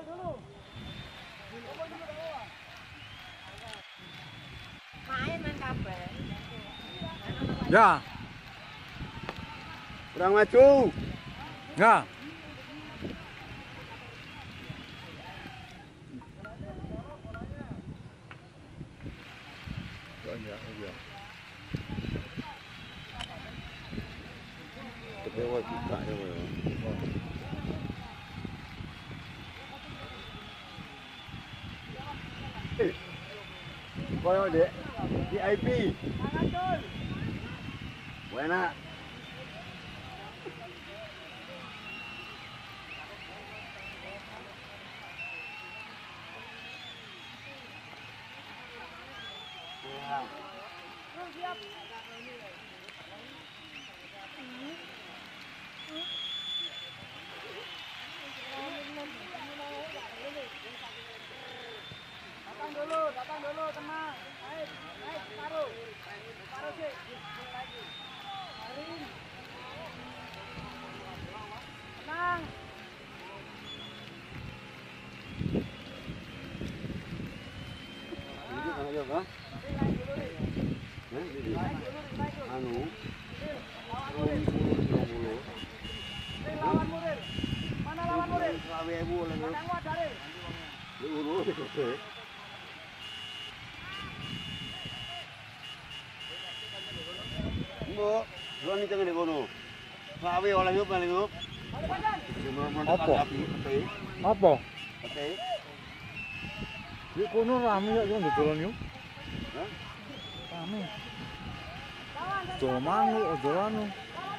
Ya. Kurang maju. Ya. Kedewa kita ya. Koyo dek, VIP. Buena. Datang dulu, tenang. Naik, taruh. Taruh sih. Lagi. Tarik. Tenang. Ayo, Pak. Anu. Lawan Murir. Mana lawan Murir? Kadang wadare. Mbok, Roni jangan di kono. Sawi oleh yup, oleh yup. Apa? Apa? Oke. Di kono rame ya jangan dodolan yo. Hah? Rame. Doman lu, dolan lu.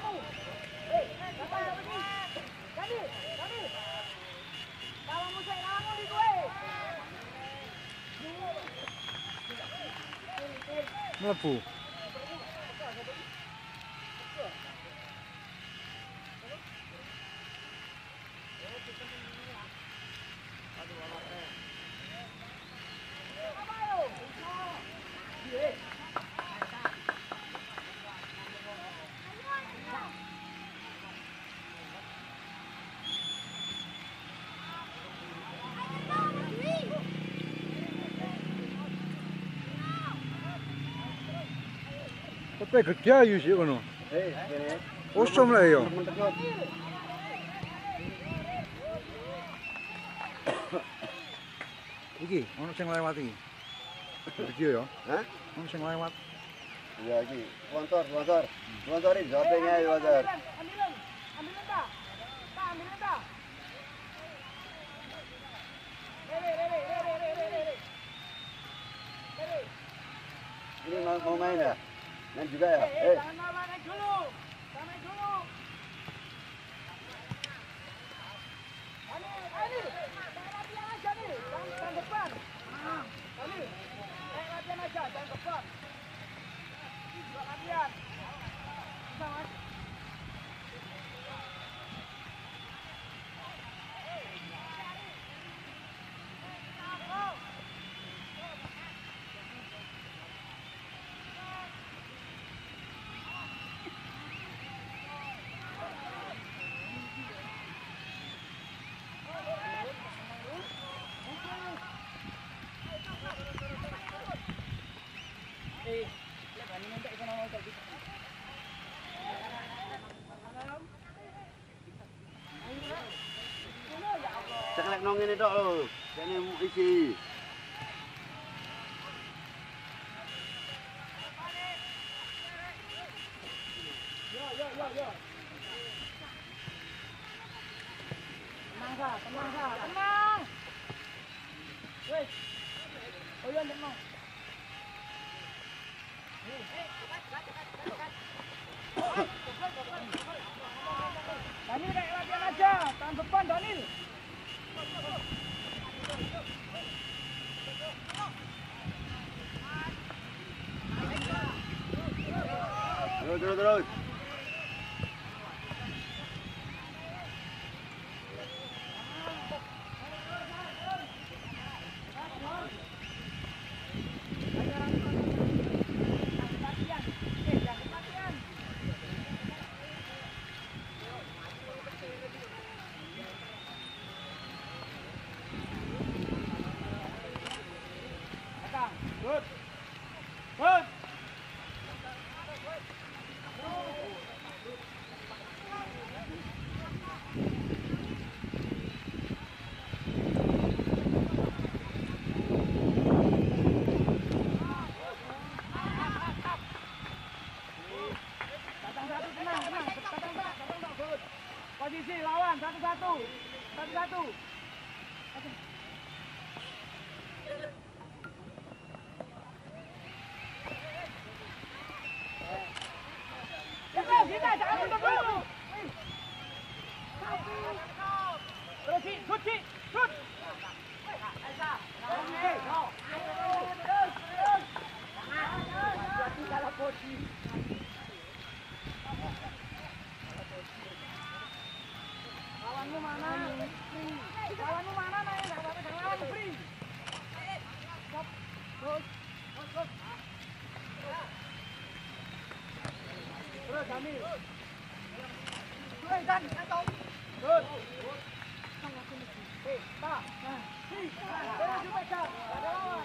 Mlebu. Tapi gede ayu sih kono. Kene. Usum lah yo. Iki, ono sing lewat iki. Video yo. Hah? Ono sing lewat. Iya iki. Sponsor. Sponsorin jopengnya ayo, Sponsor. Ambilin tak? Tak, ambilin tak? Ini mau main ya? Main juga ya? Jangan main, naik dulu. Jangan naik dulu. Ini, latihan aja nih, jangan depan. Ini, latihan aja, jangan depan. Juga latihan. Bisa, Mas? Ceklek nong ini tok lho. Kene isi. Yo. Tenang. Wes. Oh iya, tenang. Daniel kayak latihan aja, tahan depan Daniel. Terus. Satu-satu. Kita jangan mundur dulu. Terus, shoot. Lawanmu mana? Lawanmu mana, Nay? Jangan lawan free. Stop. Terus. Terus, Jamil. Terus, Dan. Terus. Tak. Terus juga, Cak. Ada lawan.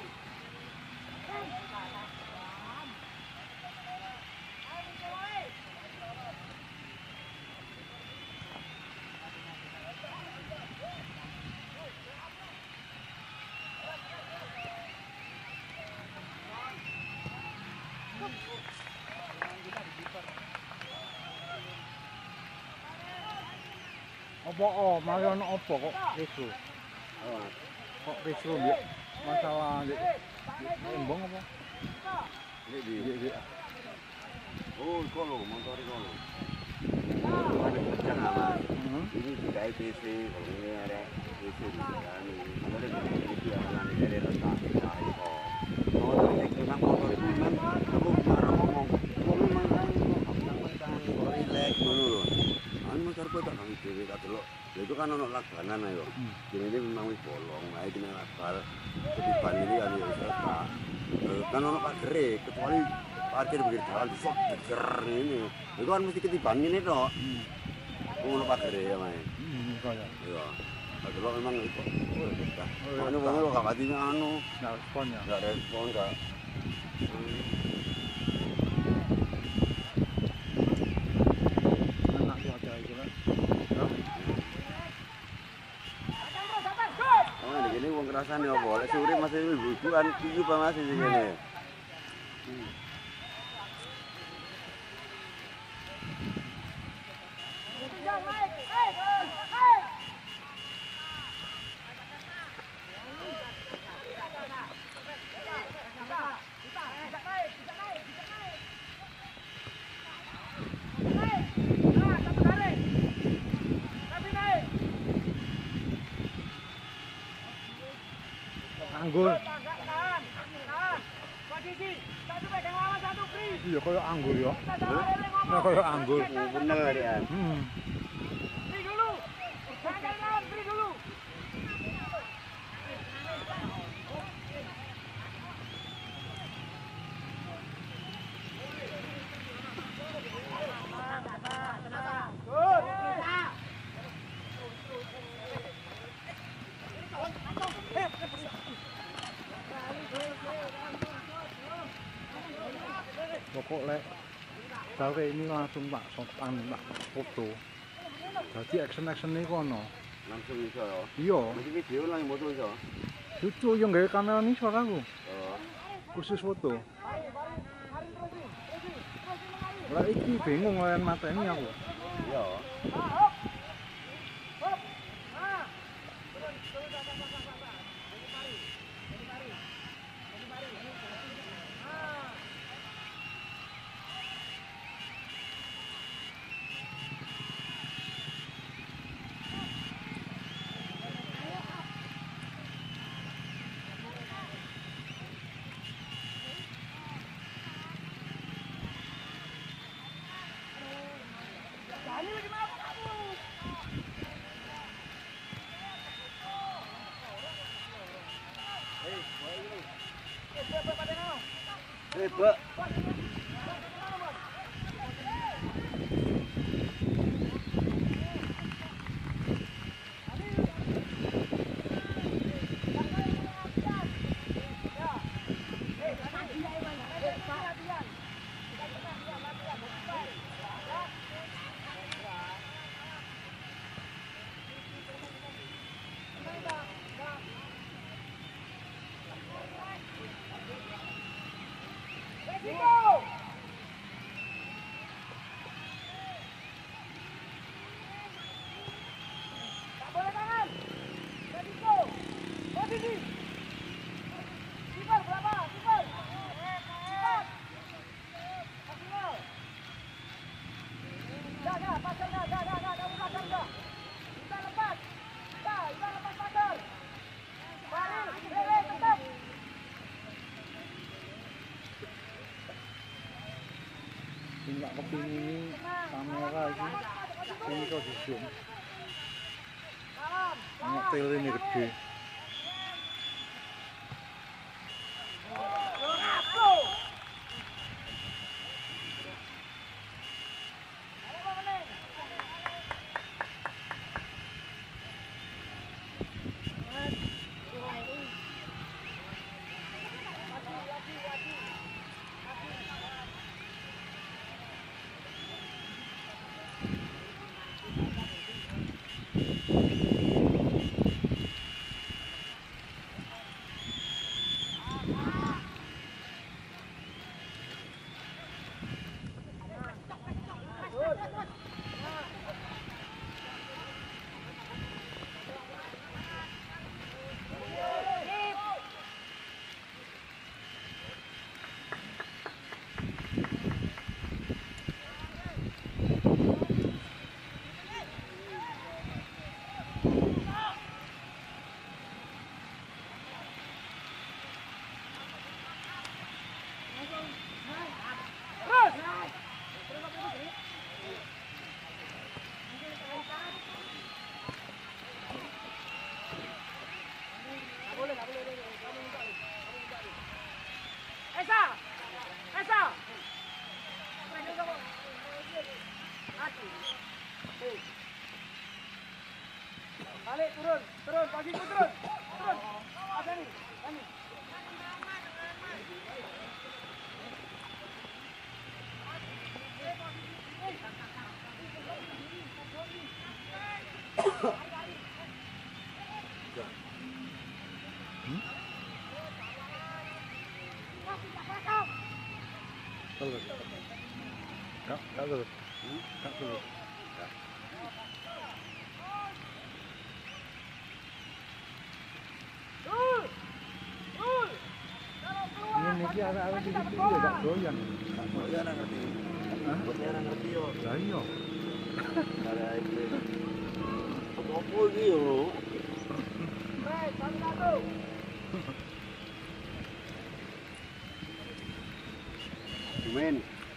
Apa mari ono apa kok isu? Oh, Kok isu mbek masalah mbek embong apa? ini di. Mbek Oh, kalau motor kalau. Ada kerjaan apa? Ini juga ITC, kalau ini ada ITC di sana. Ada itu yang nanti dari letak kita itu. Motor itu memang motor itu memang aku marah ngomong. Kamu memang kan relax dulu. Anu motorku tak nang dhewe tak delok. Lha itu kan ono laganan ayo. Ini memang wis bolong, ae dene lagal. Ketiban ini kan ya wis kan ono pagere, kecuali parkir pinggir jalan sok diger ini. Itu kan mesti ketiban ini tok. Ono pagere ya, Mas. kaya. Iya. Tak delok memang itu. Anu wong gak pati anu. Nggak respon ya. Enggak respon enggak. Enak tuh acara itu kan. Oh, di sini wong kerasan ya apa? Lek sore masih ibu-ibuan iki apa masih di sini. Anggur. Tahan. Posisi. Satu pegang lawan, satu free. Iya kaya anggur ya. Nah Nah, kaya anggur. Bener ya. Free dulu. Jangan lawan, free dulu. Pokok lek gawe ini langsung tak sopan tak foto. Jadi action ini kono. Langsung iso ya. Iya, Masih video lah yang foto iso. lucu yang gawe kamera ini suaraku. Oh. Khusus foto. Lah iki bingung layan mateni aku. Iya. Pak. Let's go! ini kamera ini ini kok di zoom. Ini tel ini gede. Balik, turun, pagi turun. Ada nih, ini. Kalau ini ada di situ ya gak doyan. Dia nggak ngerti. Dia nggak ngerti yo. Lah iya. Ada itu. Apa iki yo? Satu. Cuman.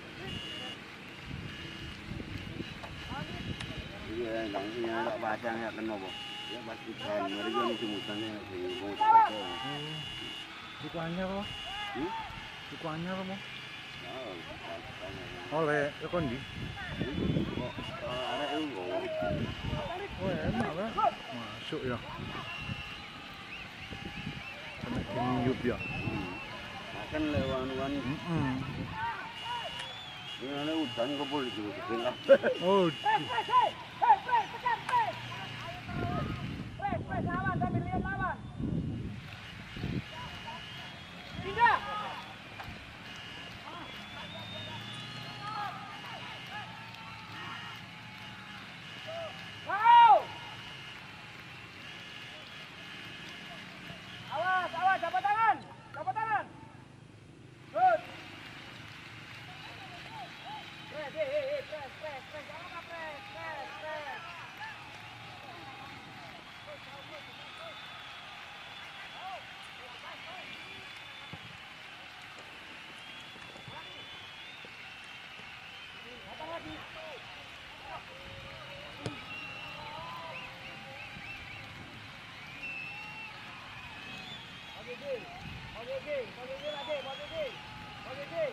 Iya, langsungnya tak baca ya kenapa? Ya pasti kan mereka ini semutannya di mau tak Iku anyar loh. Hmm? Iku anyar loh. Oh, Oleh ya kondi. ada itu. Oh enak lah. Masuk ya. Kena keniup ya. Makan lewan-lewan. Ini ada udan kok boleh juga ketinggalan. Oh. Lawan, sambil lihat lawan. Pindah. Wow. Awas, dapat tangan. Good. Press. Jangan lupa press. Oke.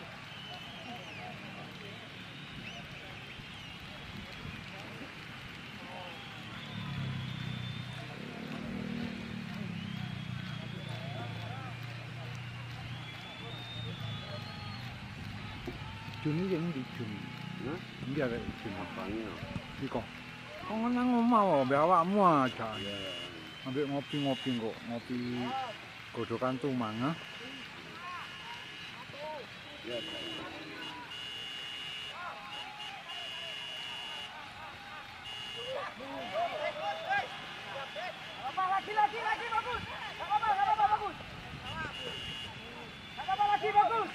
Juni yang di Juni. Hah? Ini ada Juni. Apanya? Iko. Kau nang omah wae awakmu aja. Ya. Ambil ngopi kok, ngopi godokan tumang. Ya. Lagi bagus. Gak apa-apa bagus. Lagi bagus.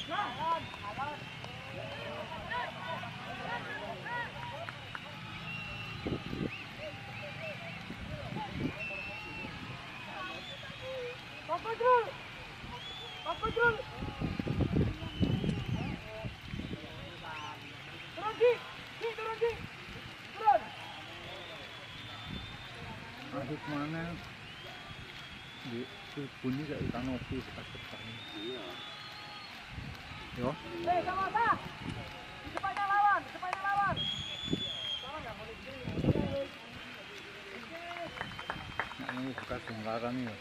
Akhir mana di bunyi kayak kanopi bekas depan. Iya. Yo. Sama-sama. Di depannya lawan, di depannya lawan. Nak ini bekas bongkaran ya.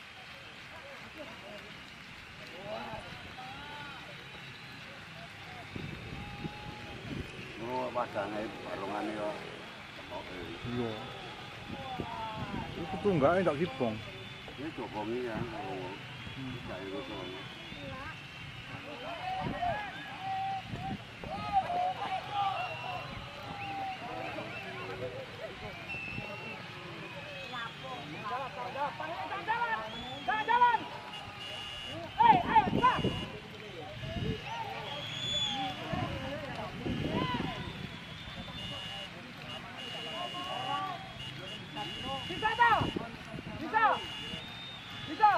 Oh, padane balungane yo. Oke. Iya. Itu tuh enggak tak kipong. Ini jokongi ya. Kayak gitu. Jalan. Ayo, cepat. Bisa tak? Bisa.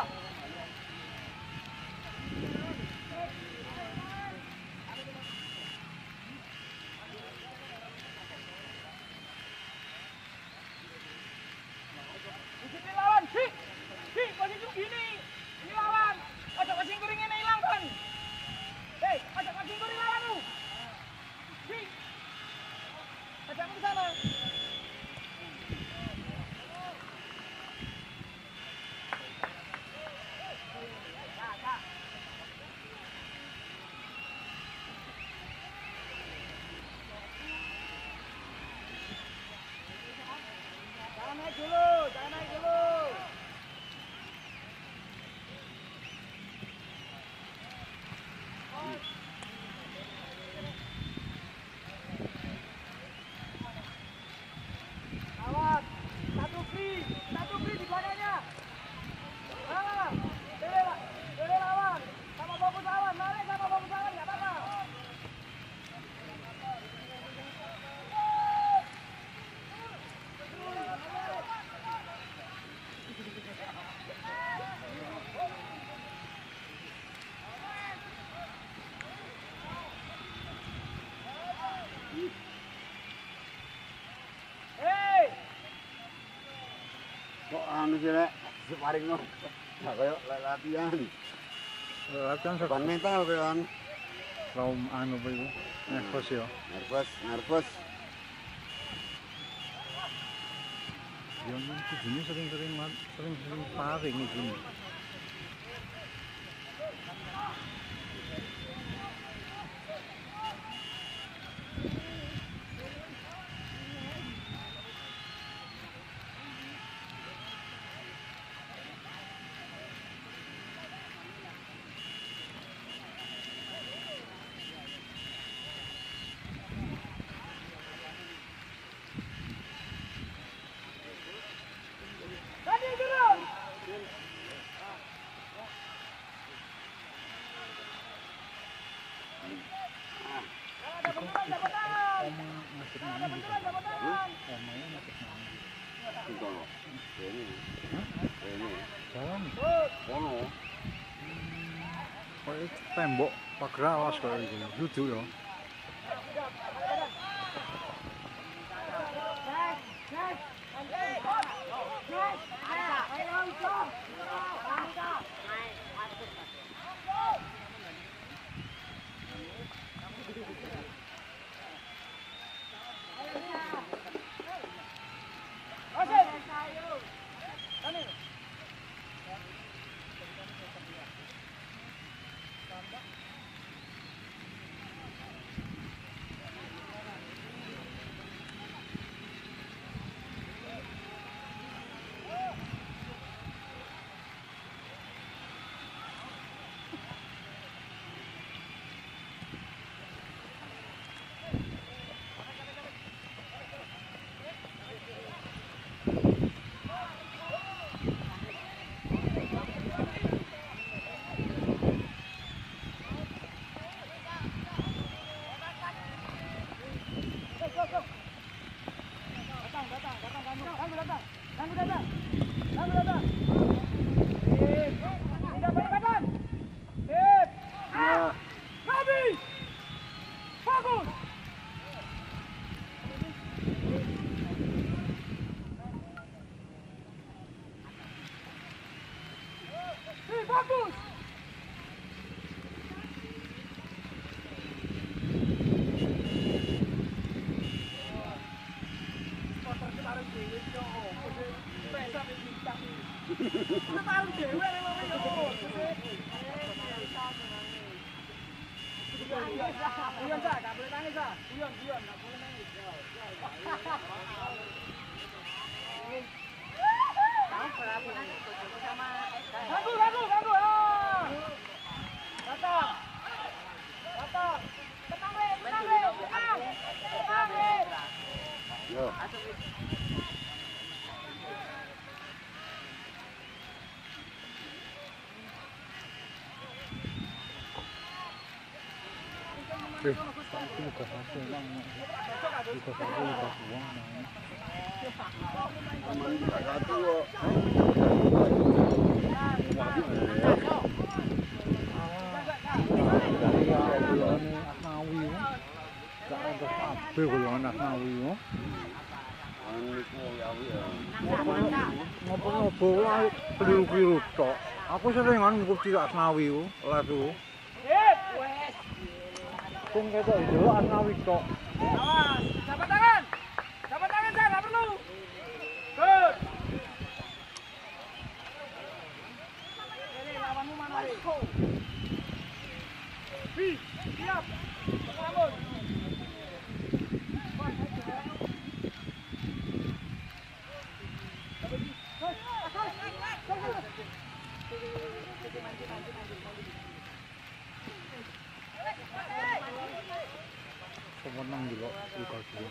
Disiplin lawan, si, posisi gini. Ini lawan. Ajak passing kuring ini hilang kan. Hei, ajak passing kuring lawan lu. Si, ajak ke sana. Jangan naik dulu. Awas, satu free di badannya. Ah, Dede lawan, sama fokus lawan, nggak apa-apa. Hei, Kok anu sih rek? Separing no. Nah, kayak latihan. Latihan Ban mental kan. kaum anu apa itu? Nervous ya. Nervous. Yang ini sering paring itu. tadi turun. Ada benturan, dapat tangan. Oma ngasih Ada nangis. benturan, dapat tangan. Omanya ngasih nangis. Itu loh. Ini. Dalam. Kono. Kayak tembok pagar awas kayak gitu. Jujur ya. Guyon Sa, nggak boleh nangis Sa. Guyon, nggak boleh nangis. Ganggu. Ah. Datang. Tenang Le. Tenang Le. Yo. Itu bukan satu bang, bukan satu bukan uang bang. Aman juga satu kok. Dari golongan Asnawi, gak ada apa golongan Asnawi. Niku ya. Ngopo-ngopo lah keliru-keliru tok. Aku seringan ngikuti Asnawi lah tuh. Sing ketok itu Asnawi tok. Awas, dapat tangan Sa, nggak perlu. Good. Ini lawanmu mana Le? Siap. Bangun. Pemenang juga bukan dua.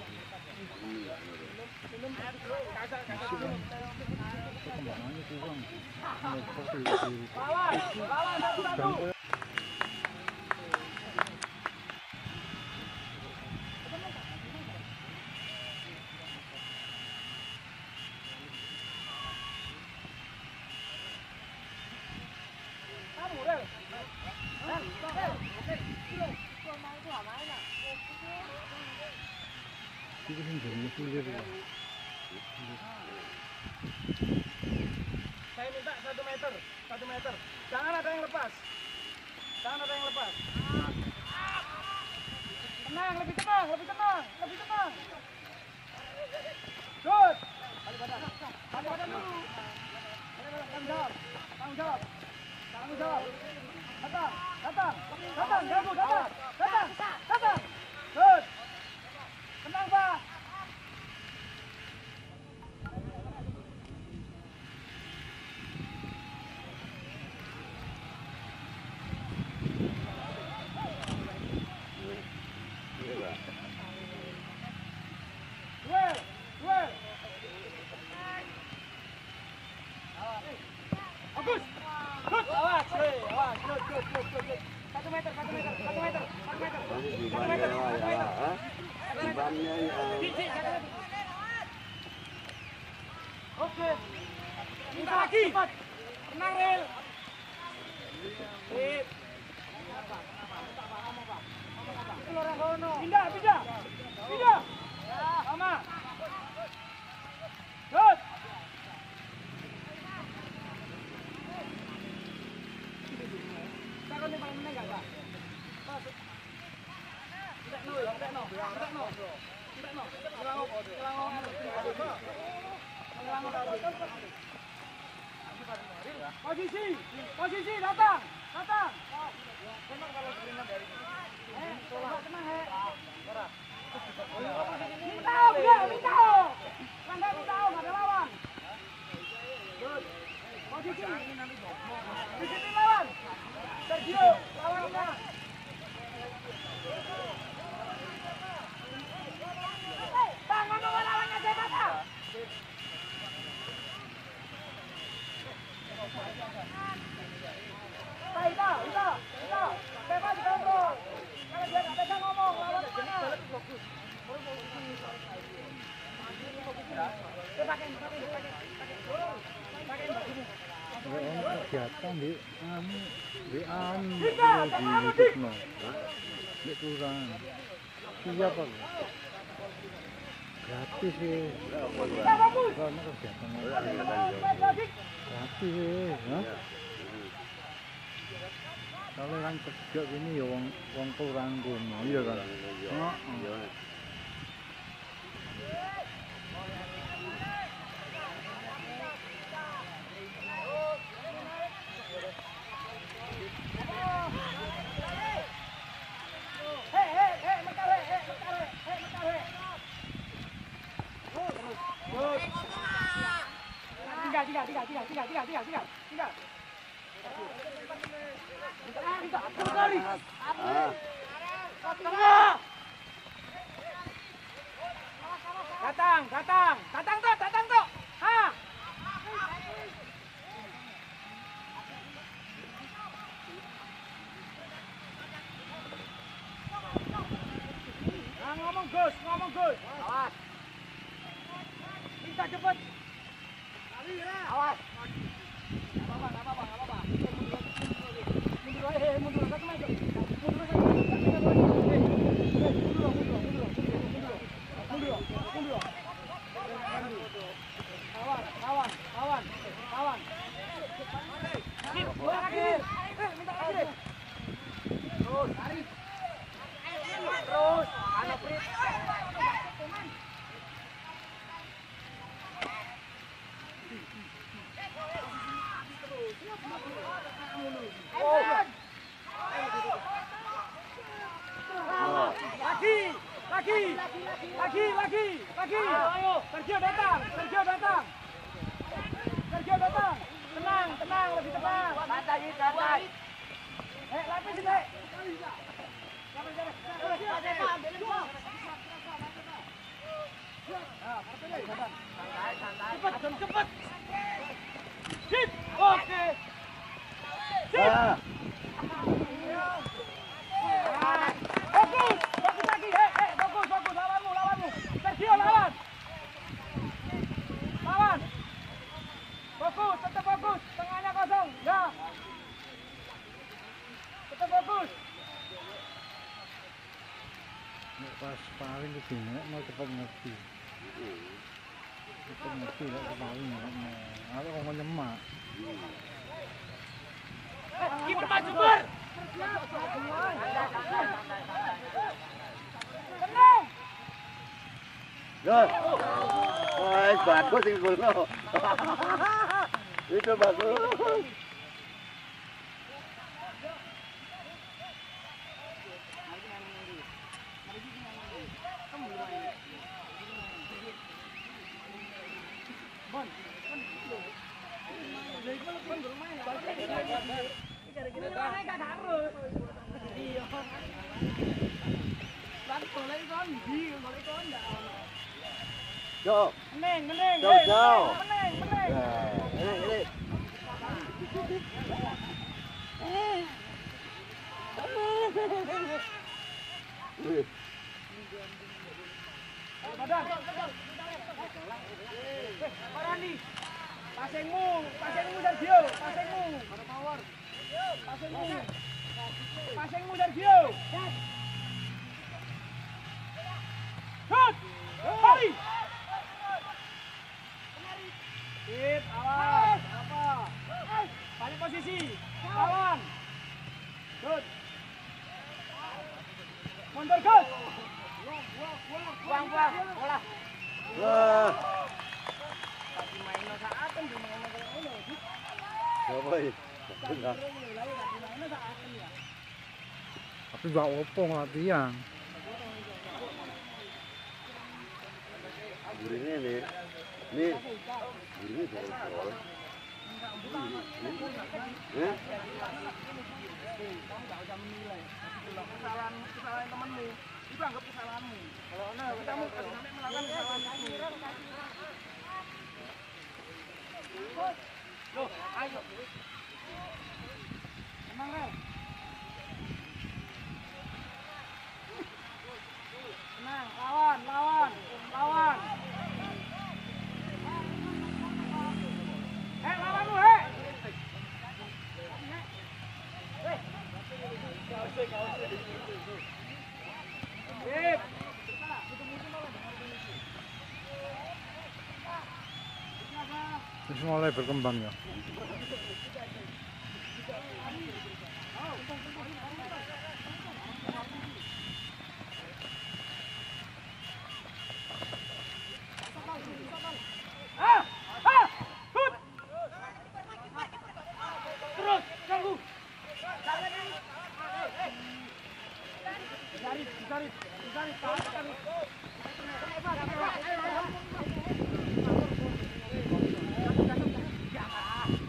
Perkembangannya kurang. Lawan satu. Itu kan jadi sulit ya. Saya minta 1 meter. Jangan ada yang lepas. Tenang, lebih tenang. Good. Balik badan dulu. Tanggung jawab. Datang. Ganggu, datang. Good. Tenang, Pak. Duel. Bagus. Good. Awas. Good. 1 meter. Bebannya ya. Oke. Minta lagi. Tenang, Rel. Sip. Pindah. Sama. Good. Takon paling meneng enggak, Kak? Posisi datang. Minta. Langgar minta, enggak ada lawan. Posisi lawan. Sergio, lawannya. Tangan lawannya Jebata. Ita. Bebas kontrol. Kalau dia nggak bisa ngomong, lawan mana? Pakai bajumu. Kegiatan di kurang. Siap aku. Gratis sih. Karena kegiatan gratis sih. Kalau yang kerja ini ya wong kurang kono, iya kan? Heeh. Datang tuh. Ha. Ngomong Gus. Awas. Minta cepet. Awas. Enggak apa-apa. Mundur satu maju. Mundur. Kawan. Bola kaki. Minta kaki. Terus. Ada Prit. Lagi. Sergio datang. Tenang, lebih tenang. Santai. Lapis ini. Cepet. Sip. Oke. Sip. Fokus lagi. Fokus. Lawanmu. Sergio lawan. Tetap fokus. Tengahnya kosong. Ya. Tetap fokus. Pas paling ke sini mau cepat ngerti lah paling ada orang nyemak. Kiper maju ber. Tenang. Rồi. Ôi, bagus sih golnya. Itu bagus. Go. Meneng. Jauh. Meneng. Ini. Badan. Parani. Pasengmu Sergio. Pasengmu Sergio. Shoot. Kali. Sip, awas. Apa? Balik posisi. Lawan. Shoot. Mundur Gus. Buang bola. Wah. Tadi main saaten di main ngono. Coba ini. Tapi gak opong latihan. Gurine nih. Gurine jol. Kesalahan temanmu. Itu anggap kesalahanmu. Kalau kamu sampai melakukan kesalahan itu. Loh, ayo. Tenang, Rel. Tenang, lawan. Lawanmu, Sip. Terus mulai berkembang ya. Terus, ganggu. Dicari.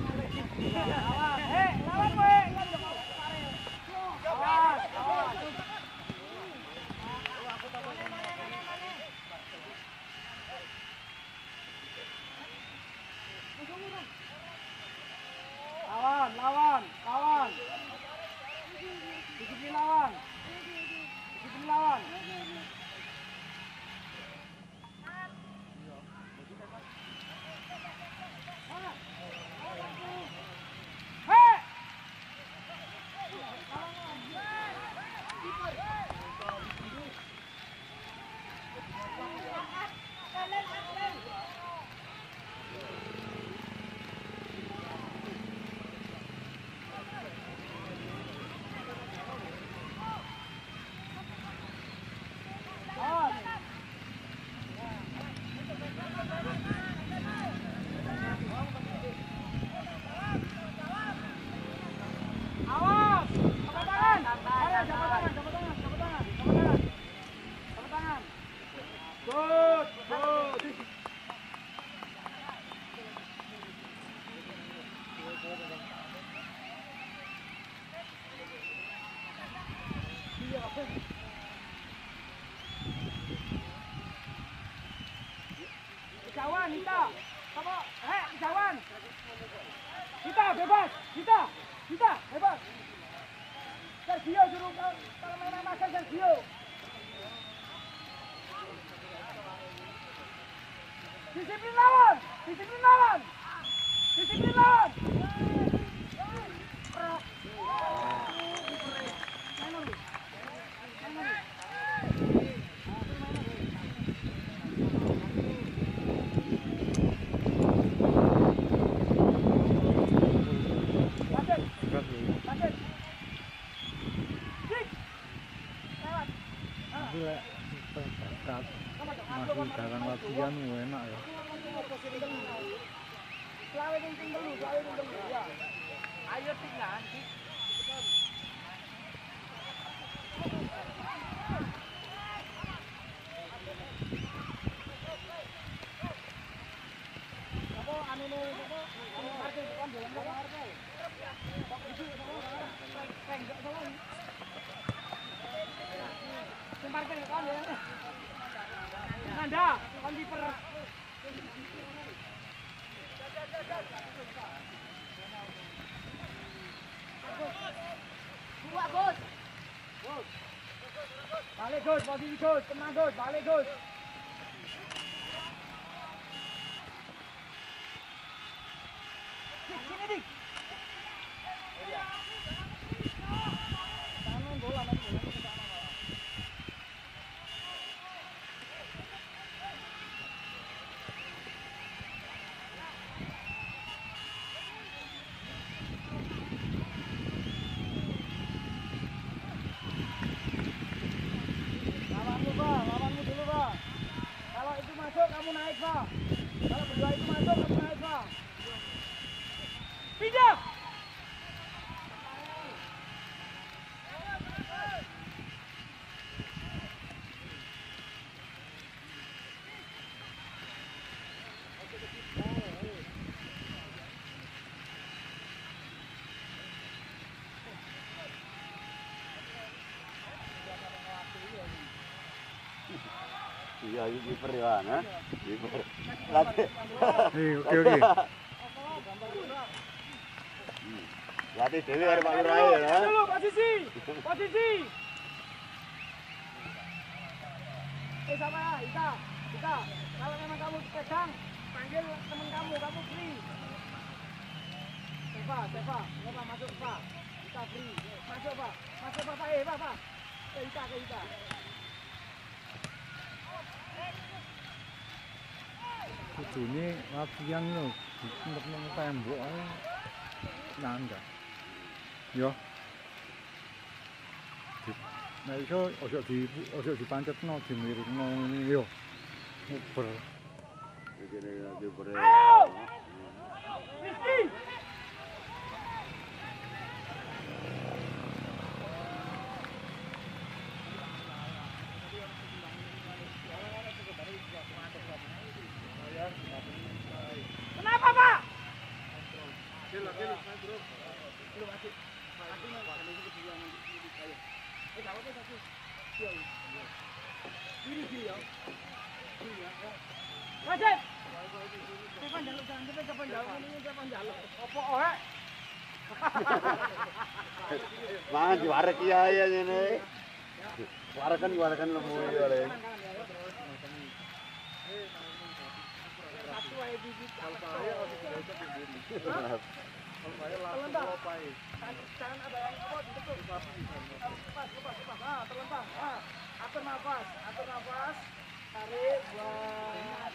Awas, jabat tangan. Ayo, jabat tangan, jabat tangan, jabat tangan, jabat tangan. Jabat tangan. Good, good. Kejauhan, Hita. Kamu, kejauhan. Hita, bebas. Hita, bebas. Sergio suruh kalau main makan Sergio. Disiplin lawan, disiplin lawan. Disiplin lawan. Masih jarang latihan, enak ya. Ayo tinggal. Nanda, kon kiper. Buat Gus. Balik Gus, posisi Gus, tenang Gus, balik Gus. Sini dik. Tangan bola nanti ke sana. Lawanmu dulu, Pak. Kalau itu masuk, kamu naik, Pak. Kalau berdua itu masuk, kamu naik, Pak. Pindah! Iya, kiper ya, nah. Kiper. Latih. Oke. Latih dhewe arep Pak Lurah ya. Dulu, posisi. Posisi. Sama Ika. Kalau memang kamu pegang, panggil teman kamu free. Seva, masuk, Pak. Ika free. Masuk, Pak. Pak. Ke Ika. Kudune latihan lho, untuk tembok ae. Nanda. Yo. Nek iso ojo dipancetno, dimirikno ngene yo. Nguber. Ayo! Rizky! Kenapa, Pak? Wajib. Kapan jaluk jangan kapan jaluk. Opo orek? Mangan diwarek iya ya ngene. Warekan lemu ya le. Satu ae bibit. Jangan ada yang apa ditekan. Lepas. Terlentang. Atur nafas. Tarik buat.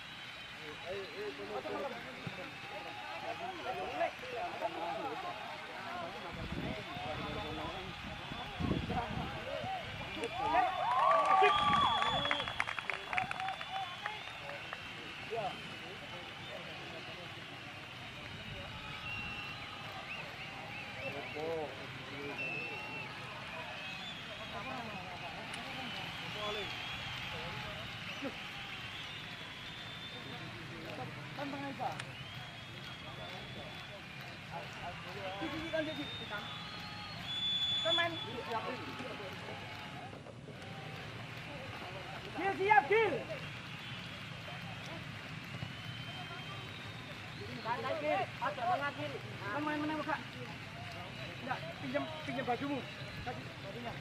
Siap, Gil. Main menembak, Kak. Enggak, pinjam bajumu. Kasih bajunya.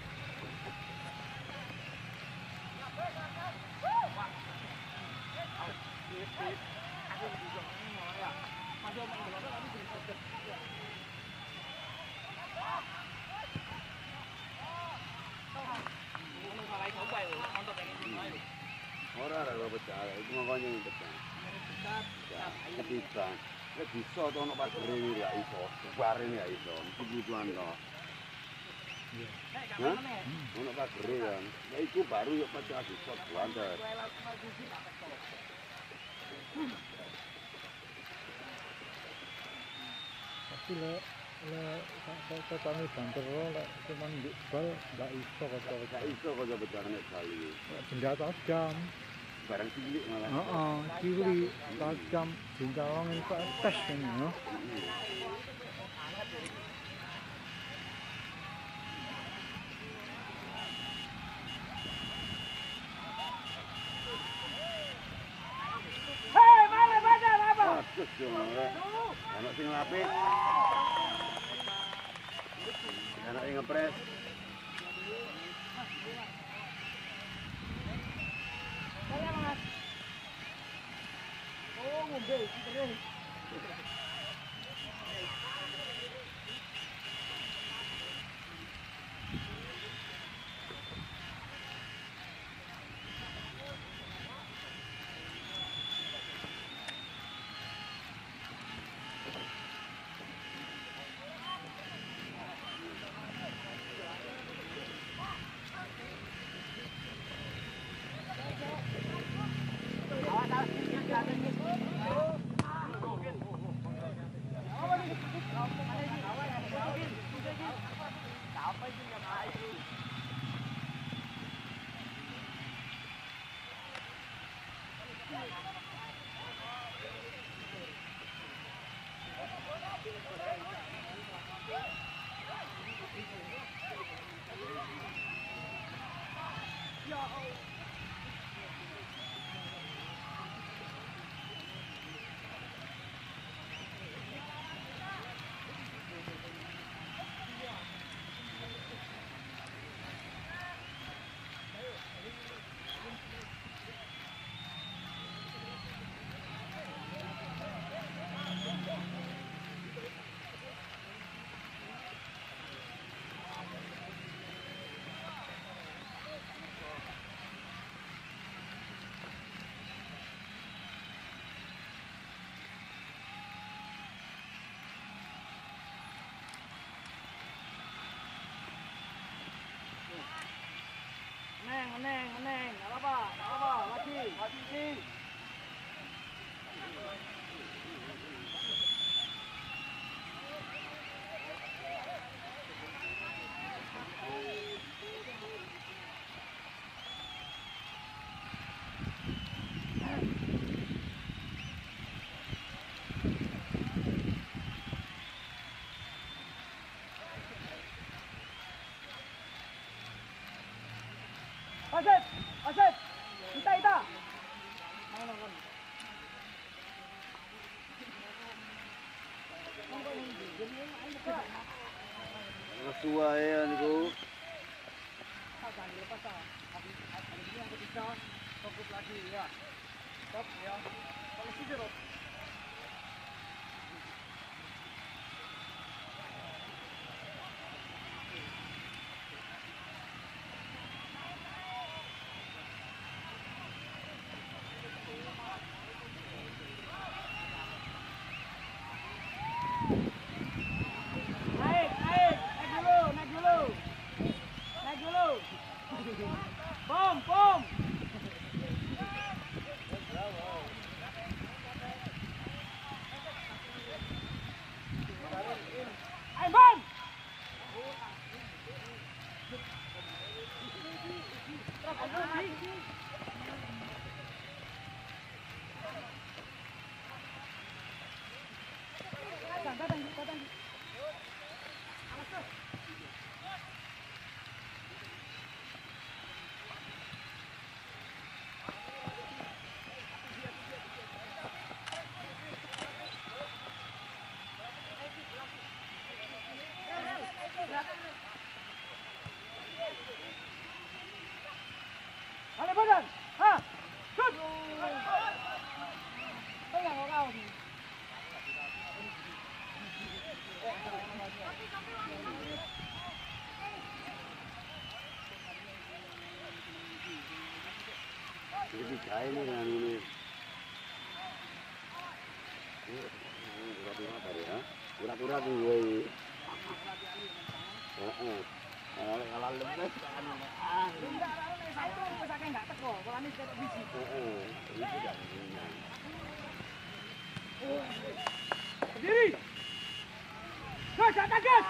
Ora pecah, itu makanya yang pecah. Ketiban, bisa tuh ono pagere ini ya iso, bare ini ya iso, mesti butuhan toh. Hah? Ono pagere kan, ya itu baru yuk pecah bisa buanter. Tapi lek kami banter lek cuman di bal nggak iso kok. Gak iso kok pecah nek kali. Benda tajam. Barang cilik malah. Heeh, cilik tajam tinggalong itu tes ini ya. Hei, mana badan apa? Aduh, jomre. Anak sing lapis. Anak yang ngepres. Saya Mas. Oh, ngombe iki. Meneng, nggak apa-apa, lagi. Aset, ita. Nasuwa ya niku. Yang ketiga, fokus lagi ya. Stop ya. Polisi jeruk. Bom, bom. Ayo, bom. Datang. Balik badan. Ha. Shoot. Pegang kau. Jadi kaya ni dengan ini. Pura-pura tu wei. Kalau lepas Enggak teko, kalau ini tidak biji. Berdiri. Gas, atas gas.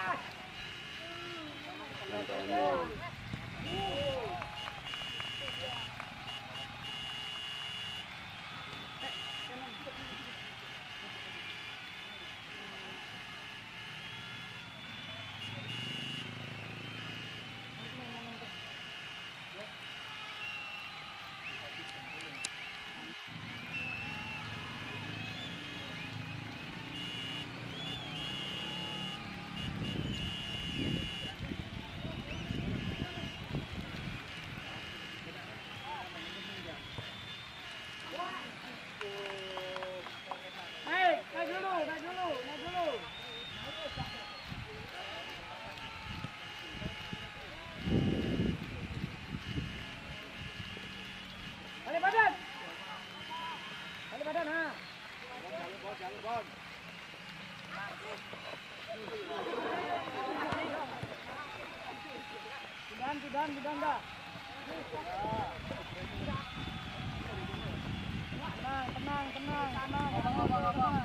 Naik dulu. Balik badan, ha. Sudan dah. Tenang.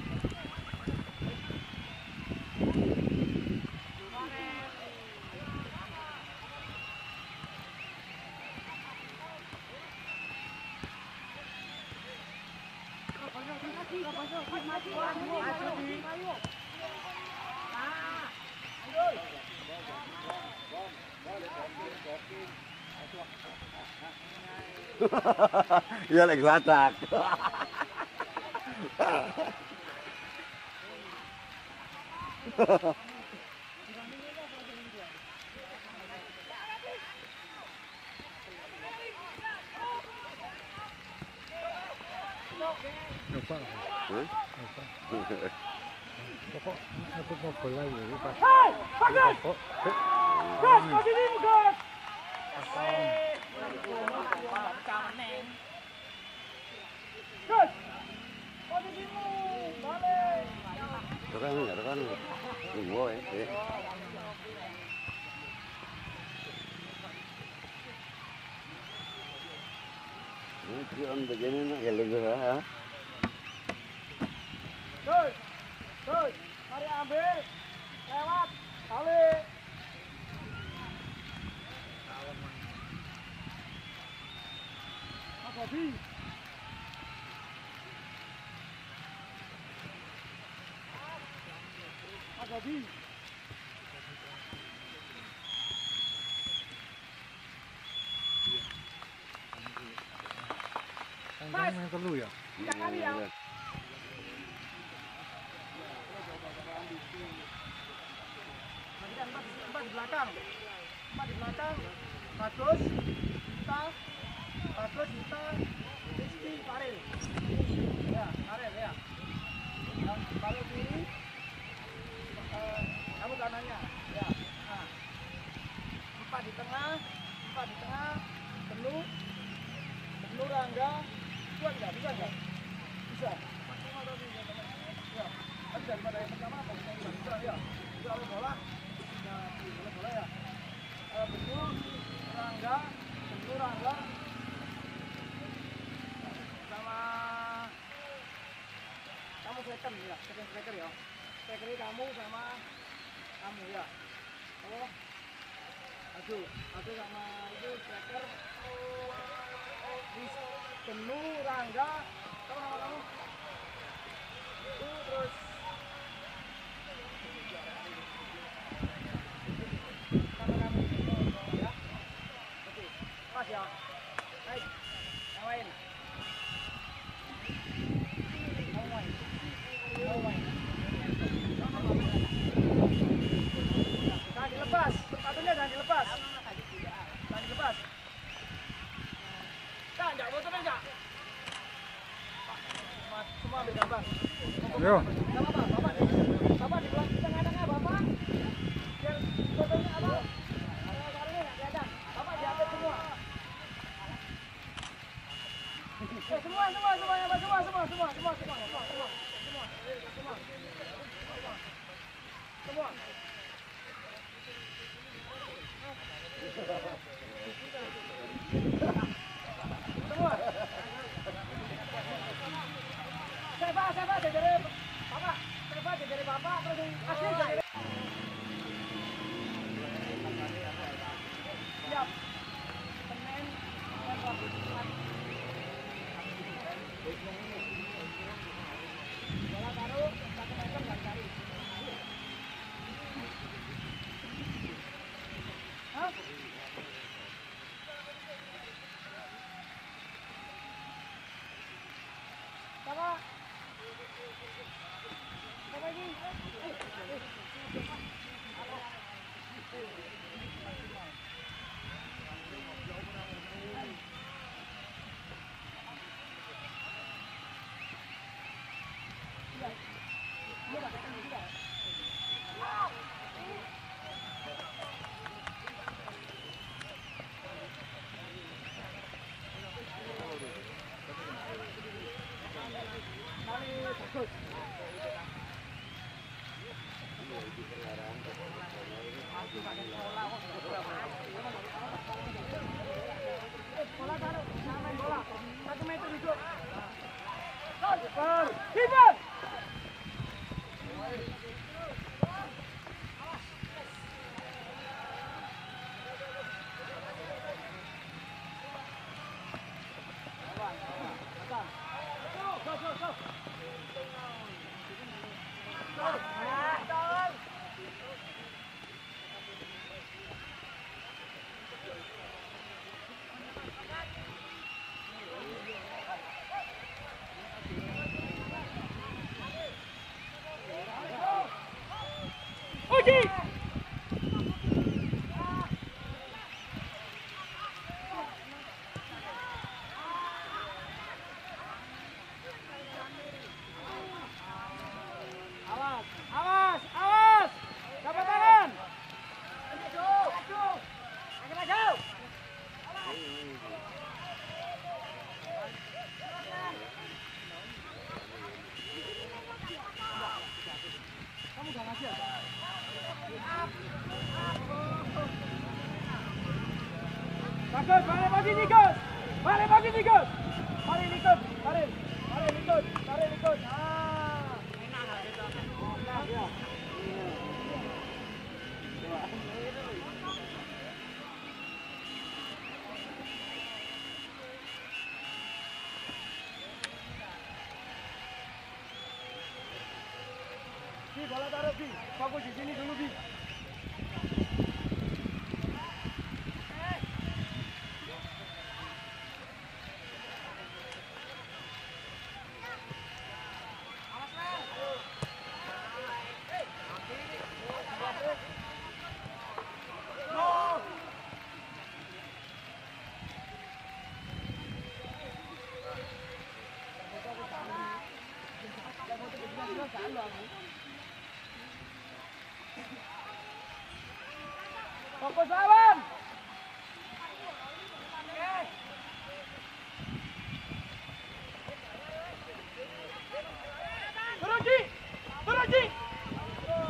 Iya lagi latak. Pokok aku mau bola ya pas. Hei, bagus. Gas, posisi gas. Gas. Posisimu, balik. Tekan. Tunggu ya. Ini on begini nak kalau dah. Terus, mari ambil, lewat, balik. Mas Bobi. Main telu ya? Kali ya. Empat di belakang. Bagus. Kita. Rizky, Farel. Ya, Farel ya. Farel kiri. Kamu kanannya. Ya. Nah. Empat di tengah. Penuh Rangga. Bisa nggak? Bisa. Maksimal tadi. Ya. Tapi daripada yang pertama apa? Bisa ya. Bisa bola. Bola ya. Betul. Rangga. Rangga, Penuh Rangga, sama kamu second ya, second striker ya. Striker kamu sama kamu ya. Oh, aduh sama itu striker. Penuh Rangga, tahu nama kamu? Itu terus nama kamu ya. Oke, pas ya. Baik, yang lain. Kamu main. Jangan dilepas, sepatunya jangan dilepas. Jangan dilepas. Kak, enggak foto enggak? Semua ambil gambar. Yo. Enggak apa-apa, Bapak di belakang tengah-tengah Bapak. Biar fotonya apa? Kalau enggak kelihatan. Bapak diambil semua. Semuanya, Pak. Semua. Saya dari Bapak, terus asli dari siap. Senin, bola taruh, 1 meter nggak cari. Hah? Sama lagi. Bagus. Bola taruh, jangan main bola. 1 meter duduk. Kiper. Uji. Awas. Dapat tangan. Maju. Kamu gak ngasih ya? Bagus, balik lagi tikus. Tarik ikut. Enak gitu. Ya. Bi, bola taruh Bi. Fokus di sini dulu Bi. Fokus lawan. Turun Ji. Turun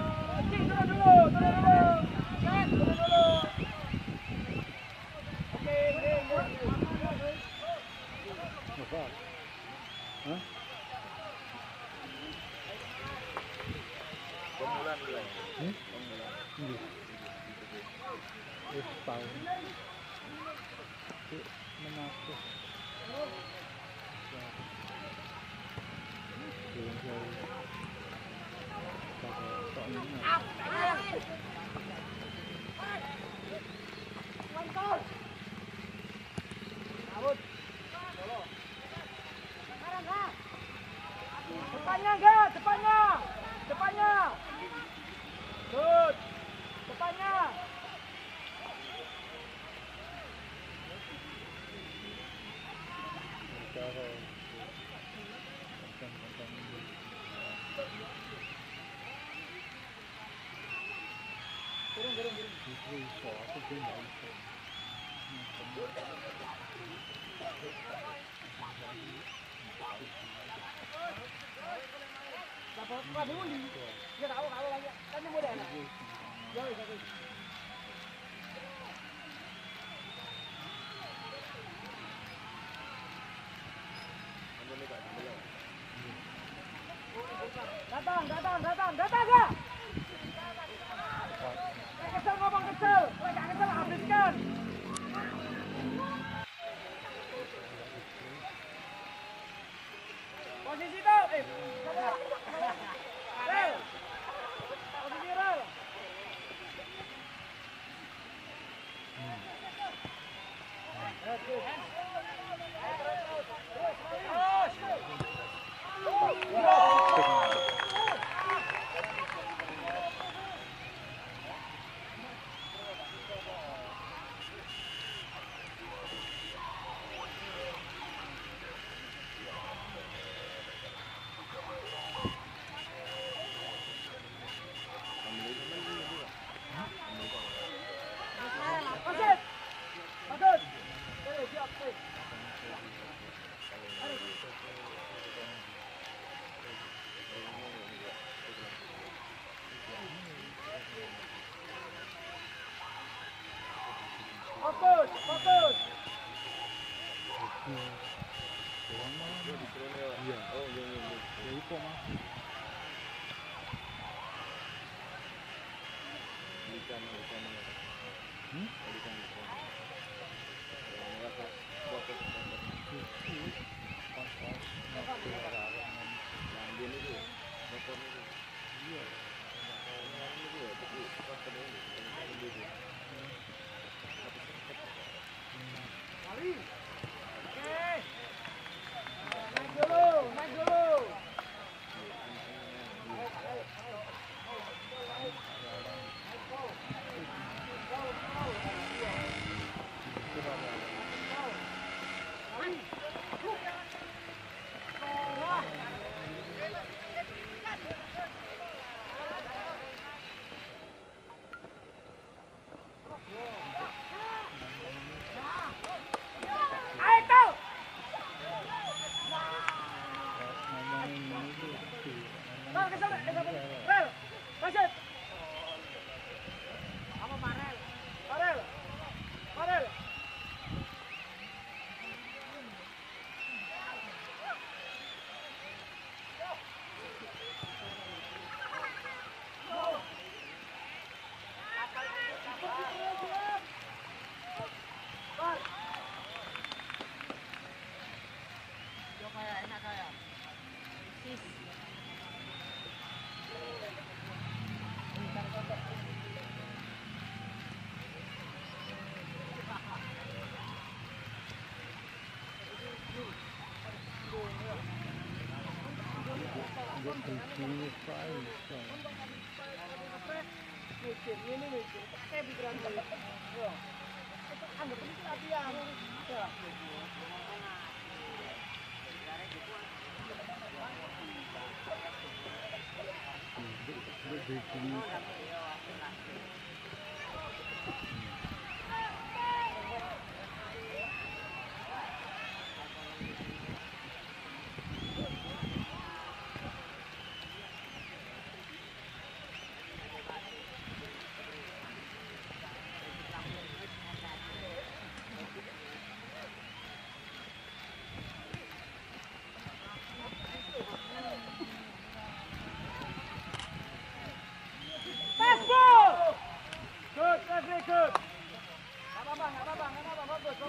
dulu. Turun dulu. Oke. Itu menafis. Depannya enggak, depannya. Depannya. Good. Depannya. Dapat dulu. Dia tahu kalau lagi kan dia muda. Ya, ya. Datang enggak? Kesel ngomong kesel, enggak kesel habiskan. Posisi tuh, rel. Posisi rel. Fokus. Naik dulu.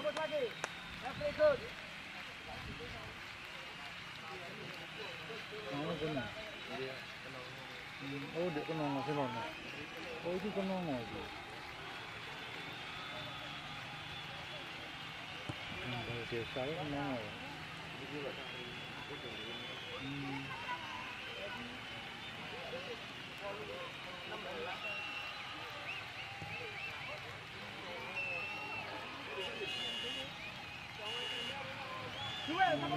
bagus lagi. Very good. Oh, kena. Oh, dia kena masih mana? Oh, itu kena lagi. Dari desa itu kena. Duel, sama.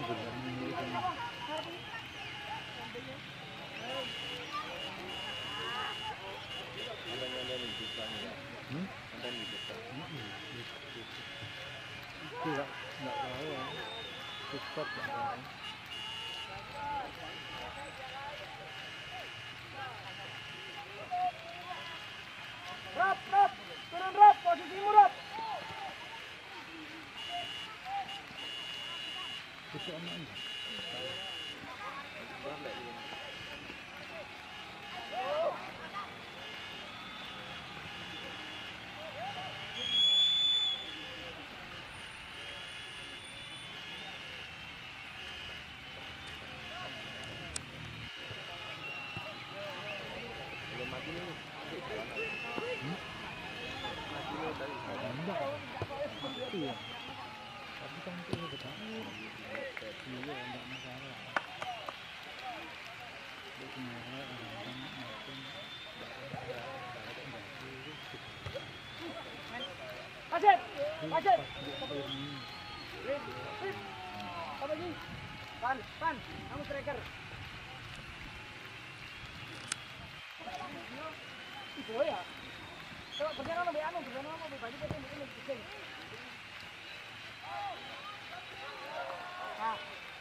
Tidak tahu ya. Cepat tak tahu. Rap, turun rap, posisimu rap. Besok mana? Iya. Tapi kan itu betul. Iya, enggak masalah. Dia kemarin orang maupun Asyik. Apa lagi? Pan, kamu striker. Itu ya. Coba berjalan lebih baju betul ini pusing. Nah.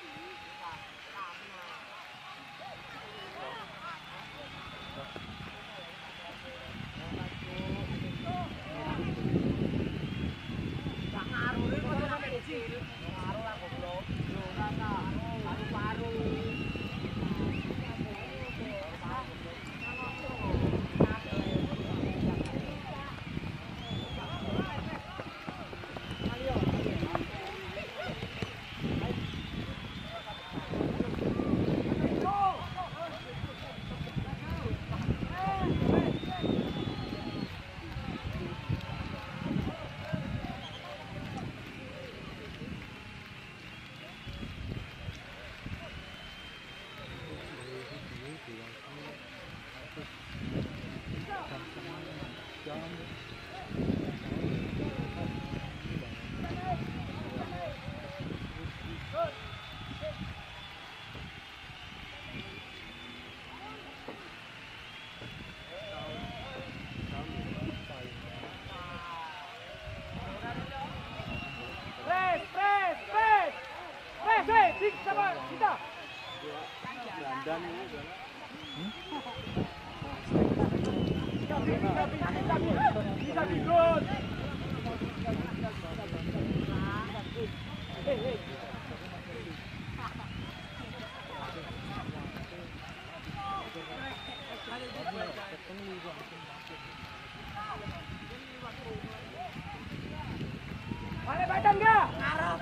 Sama kita. Bisa ikut. Balik badan enggak? Ngarep.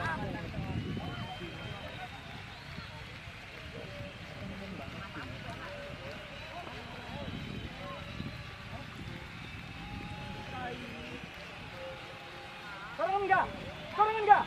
Korong enggak?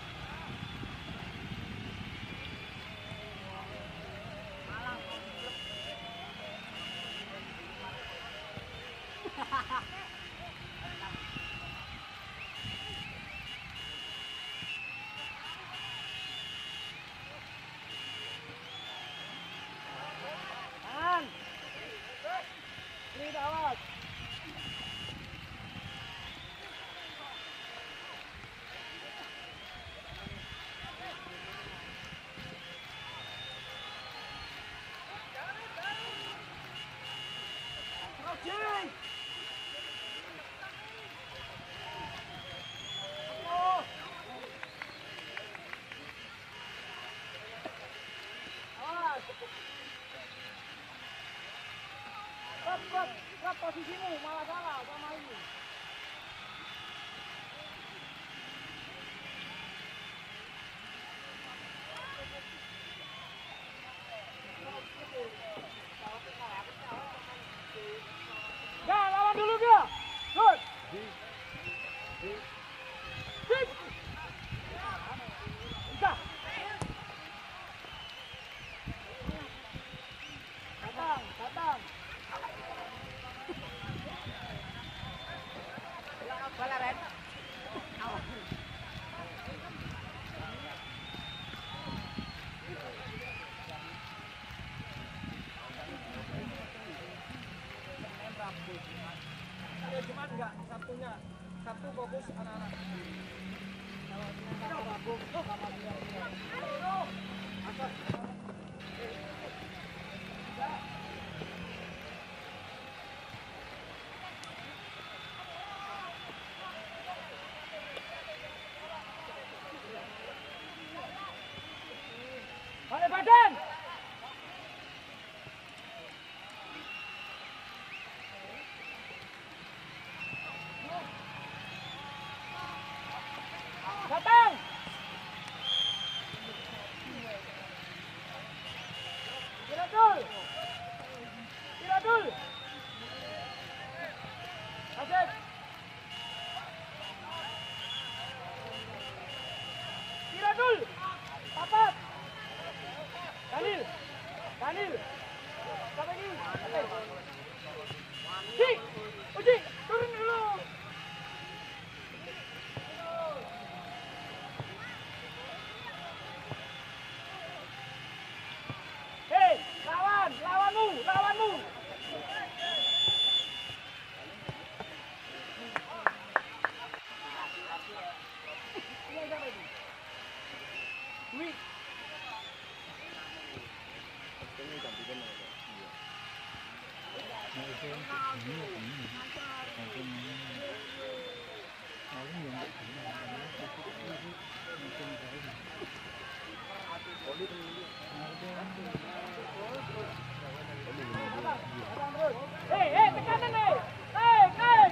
Tahan. Ini awas. Rap posisimu malah salah sama ini. Action! Datang! Tiradul! Tiradul! Asik! Tiradul! Papat! Daniel! Daniel! Sampai ini! Uji! Uji! Turun dulu! Hei! Lawan! Lawanmu! Lawanmu! Dwi! Hei, tekanan nih! Hei!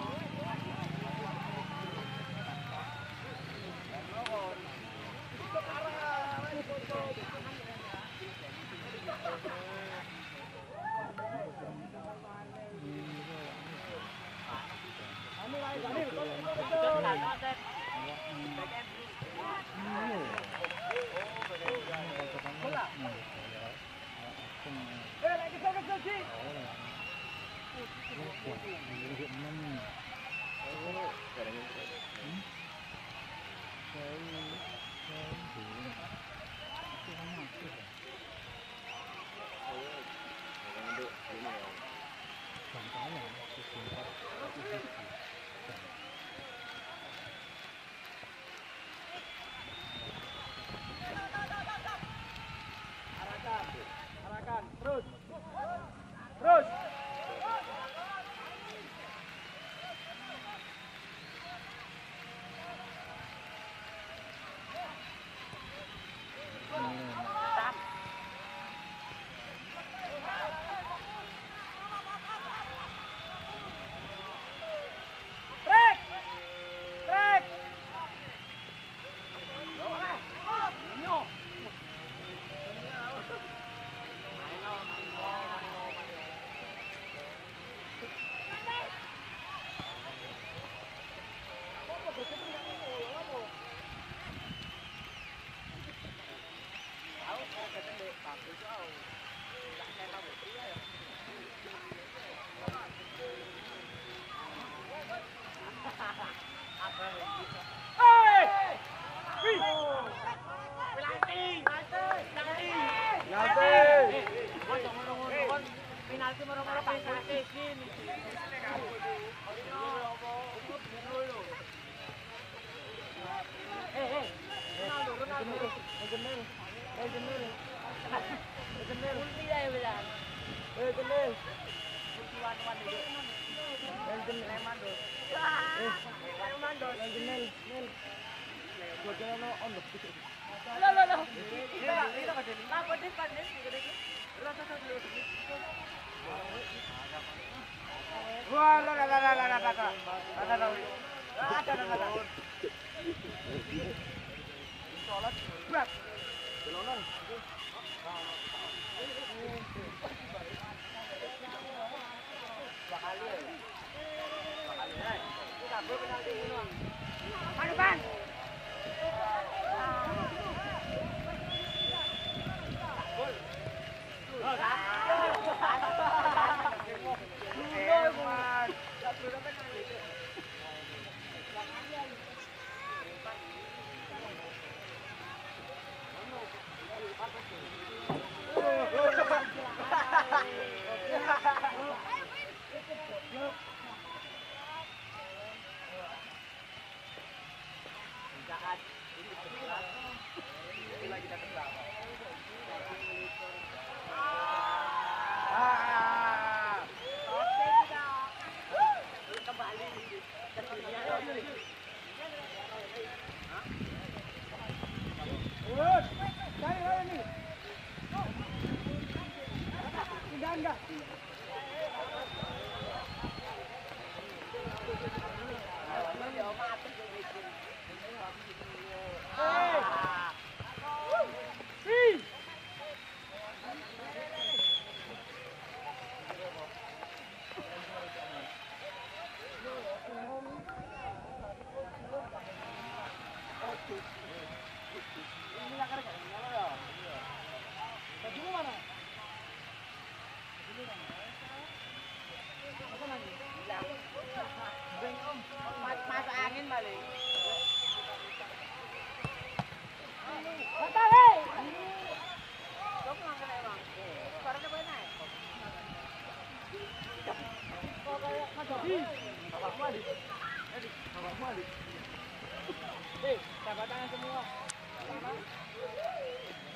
Arahkan, terus. Terus. Trek. Trek. Penalti moro-moro Pak Kaki gini. Ronaldo. Ini yang kerja, nyala ya. Baju mana? Baju mana? Apa lagi? Hilang. Beng om, masuk angin balik. Batal hei. Kamu ngangkat emang. Suaranya banyak. Kok kayak macam ini? Bapakmu adik. Bapakmu adik. Hei, tangan semua.